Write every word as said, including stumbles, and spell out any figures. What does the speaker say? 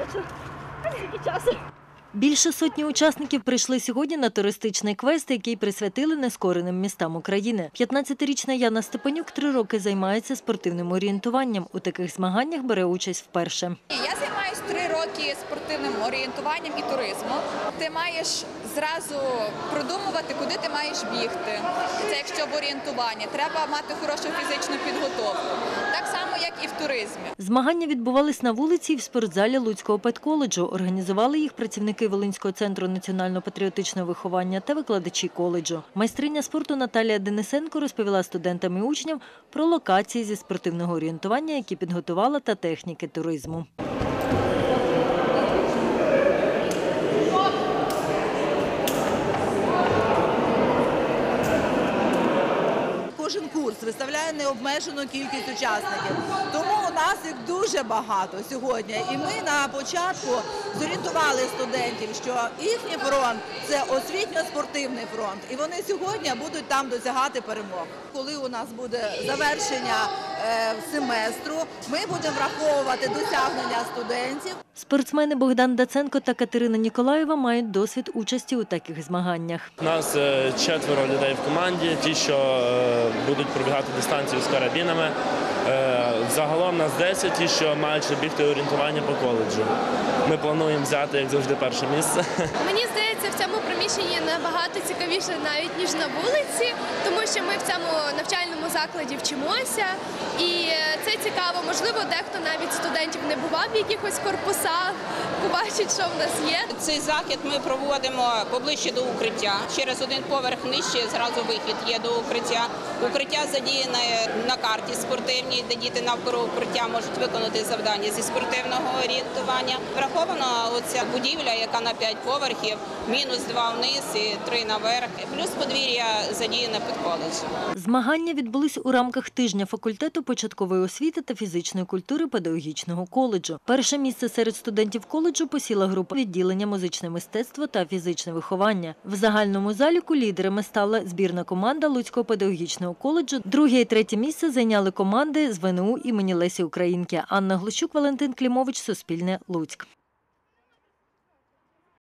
бачу. Скільки часу. Більше сотні учасників прийшли сьогодні на туристичний квест, який присвятили нескореним містам України. п'ятнадцятирічна Яна Степанюк три роки займається спортивним орієнтуванням. У таких змаганнях бере участь вперше. Я займаюся три роки спортивним орієнтуванням і туризмом. Ти маєш зразу продумувати, куди ти маєш бігти. Це якщо в орієнтуванні. Треба мати хорошу фізичну підготовку. Так само, як і в туризмі. Змагання відбувались на вулиці і в спортзалі Луцького педколеджу. Організували їх працівники Волинського центру національно-патріотичного виховання та викладачі коледжу. Майстриня спорту Наталія Денисенко розповіла студентам і учням про локації зі спортивного орієнтування, які підготувала, та техніки туризму. Кожен курс виставляє необмежену кількість учасників, тому у нас їх дуже багато сьогодні. І ми на початку зорієнтували студентів, що їхній фронт – це освітньо-спортивний фронт, і вони сьогодні будуть там досягати перемог. Коли у нас буде завершення е, семестру, ми будемо враховувати досягнення студентів. Спортсмени Богдан Даценко та Катерина Ніколаєва мають досвід участі у таких змаганнях. У нас четверо людей в команді, ті, що будуть пробігати дистанцію з карабінами. Загалом нас десять, ті, що мають бігти орієнтування по коледжу. Ми плануємо взяти, як завжди, перше місце. Мені здається, в цьому приміщенні набагато цікавіше навіть, ніж на вулиці, тому що ми в цьому навчальному закладі вчимося. І це цікаво. Можливо, дехто навіть студентів не бував в якихось корпусах, побачить, що в нас є. Цей захід ми проводимо поближче до укриття. Через один поверх нижче зразу вихід є до укриття. Укриття задіяне на карті спортивній, де діти навколо укриття можуть виконати завдання зі спортивного орієнтування. Врахована оця будівля, яка на п'ять поверхів, мінус два вниз і три наверх, плюс подвір'я задіяне під коледжем. Змагання відбулись у рамках тижня факультету початкової освіти та фізичної культури педагогічного коледжу. Перше місце серед студентів коледжу посіла група відділення музичне мистецтво та фізичне виховання. В загальному заліку лідерами стала збірна команда Луцького педагогічного коледжу. Друге і третє місце зайняли команди з ВНУ імені Лесі Українки. Анна Глущук, Валентин Клімович, Суспільне, Луцьк.